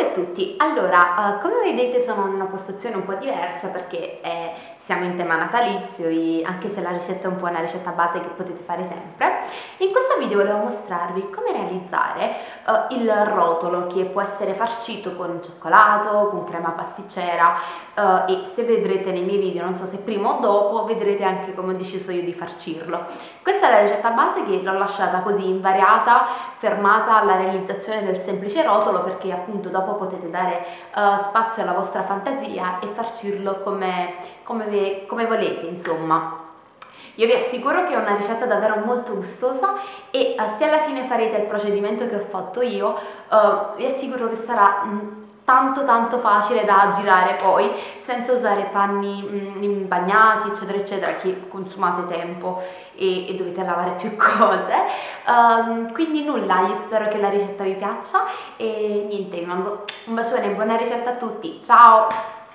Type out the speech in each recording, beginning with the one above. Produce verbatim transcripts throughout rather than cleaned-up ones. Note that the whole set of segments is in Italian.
Salve a tutti, allora uh, come vedete sono in una postazione un po' diversa perché eh, siamo in tema natalizio e anche se la ricetta è un po' una ricetta base che potete fare sempre, in questo video volevo mostrarvi come realizzare uh, il rotolo che può essere farcito con cioccolato, con crema pasticcera uh, e se vedrete nei miei video, non so se prima o dopo, vedrete anche come ho deciso io di farcirlo. Questa è la ricetta base che l'ho lasciata così invariata, fermata alla realizzazione del semplice rotolo perché appunto dopo potete dare uh, spazio alla vostra fantasia e farcirlo come, come, ve, come volete, insomma. Io vi assicuro che è una ricetta davvero molto gustosa e uh, se alla fine farete il procedimento che ho fatto io, uh, vi assicuro che sarà mh, tanto tanto facile da girare poi senza usare panni mh, bagnati eccetera eccetera che consumate tempo e, e dovete lavare più cose. Um, quindi nulla, io spero che la ricetta vi piaccia e niente, vi mando un bacione, buona ricetta a tutti, ciao!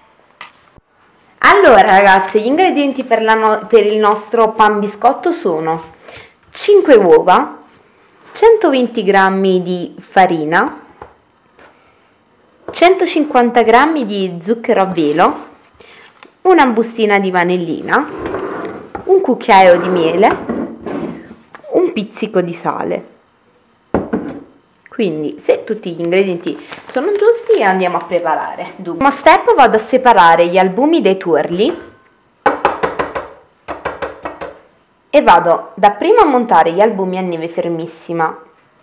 Allora ragazzi, gli ingredienti per, la no per il nostro pan biscotto sono cinque uova, centoventi grammi di farina, centocinquanta grammi di zucchero a velo, una bustina di vanillina, un cucchiaio di miele, un pizzico di sale. Quindi se tutti gli ingredienti sono giusti andiamo a preparare. Dunque, primo step, vado a separare gli albumi dai tuorli e vado dapprima a montare gli albumi a neve fermissima.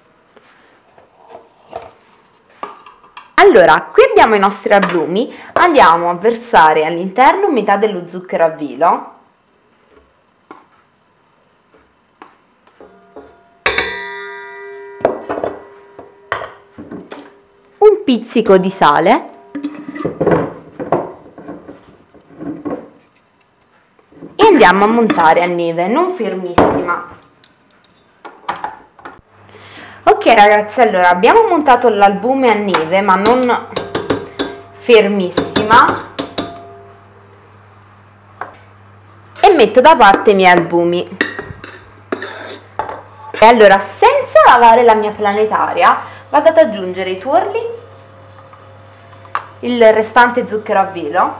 Allora, qui abbiamo i nostri albumi, andiamo a versare all'interno metà dello zucchero a velo, un pizzico di sale e andiamo a montare a neve, non fermissima. Ok ragazzi, allora abbiamo montato l'albume a neve ma non fermissima e metto da parte i miei albumi. E allora, senza lavare la mia planetaria, vado ad aggiungere i tuorli, il restante zucchero a velo.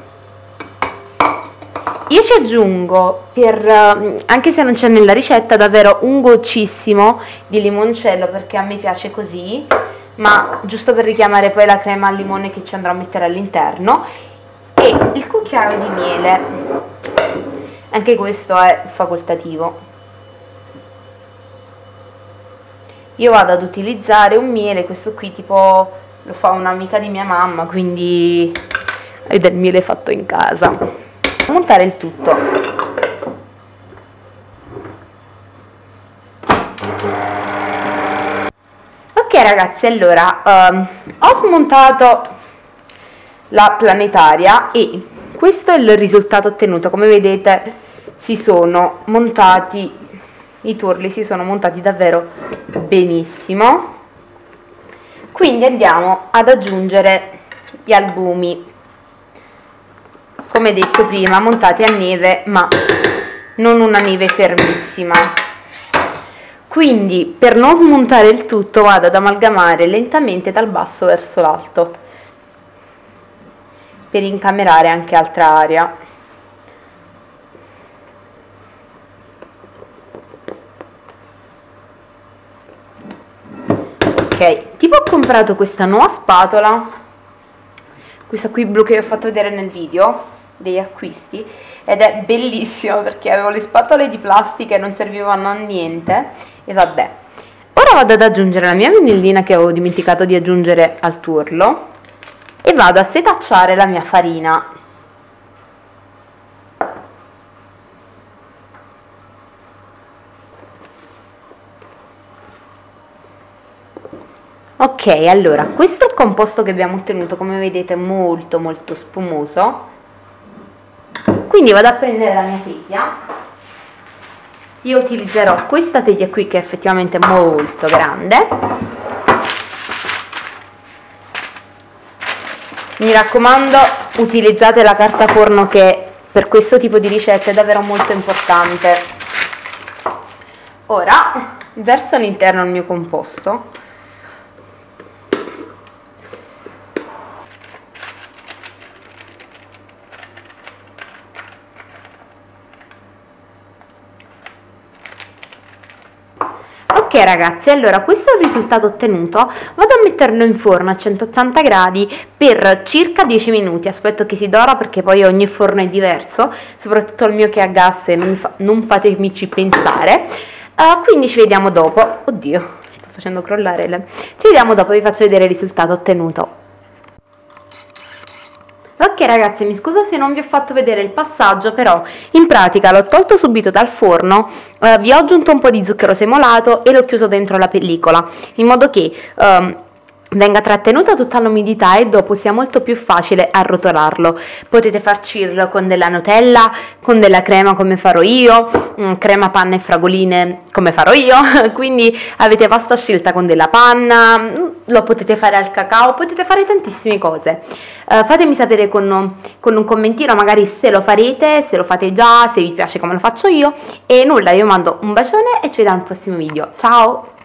Io ci aggiungo, per, anche se non c'è nella ricetta, davvero un goccissimo di limoncello perché a me piace così, ma giusto per richiamare poi la crema al limone che ci andrò a mettere all'interno, e il cucchiaio di miele, anche questo è facoltativo. Io vado ad utilizzare un miele, questo qui tipo lo fa un'amica di mia mamma, quindi è del miele fatto in casa. Montare il tutto. Ok ragazzi, allora um, ho smontato la planetaria e questo è il risultato ottenuto. Come vedete si sono montati i tuorli, si sono montati davvero benissimo. Quindi andiamo ad aggiungere gli albumi, come detto prima, montati a neve ma non una neve fermissima. Quindi per non smontare il tutto vado ad amalgamare lentamente dal basso verso l'alto per incamerare anche altra aria. Ok, tipo ho comprato questa nuova spatola, questa qui blu che vi ho fatto vedere nel video degli acquisti, ed è bellissima perché avevo le spatole di plastica e non servivano a niente e vabbè. Ora vado ad aggiungere la mia vanillina che avevo dimenticato di aggiungere al tuorlo e vado a setacciare la mia farina. Ok, allora questo è il composto che abbiamo ottenuto, come vedete molto molto spumoso. Quindi vado a prendere la mia teglia. Io utilizzerò questa teglia qui che è effettivamente molto grande. Mi raccomando, utilizzate la carta forno che per questo tipo di ricette è davvero molto importante. Ora verso all'interno il mio composto Ok ragazzi, allora questo è il risultato ottenuto. Vado a metterlo in forno a centottanta gradi per circa dieci minuti. Aspetto che si dora perché poi ogni forno è diverso, soprattutto il mio che è a gas e non, mi fa, non fatemici pensare. Uh, quindi ci vediamo dopo. Oddio, sto facendo crollare le... Ci vediamo dopo, vi faccio vedere il risultato ottenuto. Ok ragazzi, mi scuso se non vi ho fatto vedere il passaggio, però in pratica l'ho tolto subito dal forno, eh, vi ho aggiunto un po' di zucchero semolato e l'ho chiuso dentro la pellicola, in modo che ehm, venga trattenuta tutta l'umidità e dopo sia molto più facile arrotolarlo. Potete farcirlo con della Nutella, con della crema come farò io, mh, crema, panna e fragoline come farò io, quindi avete vasta scelta con della panna, mh, lo potete fare al cacao, potete fare tantissime cose. Uh, fatemi sapere con, con un commentino magari se lo farete, se lo fate già, se vi piace come lo faccio io, e nulla, io mando un bacione e ci vediamo al prossimo video. Ciao!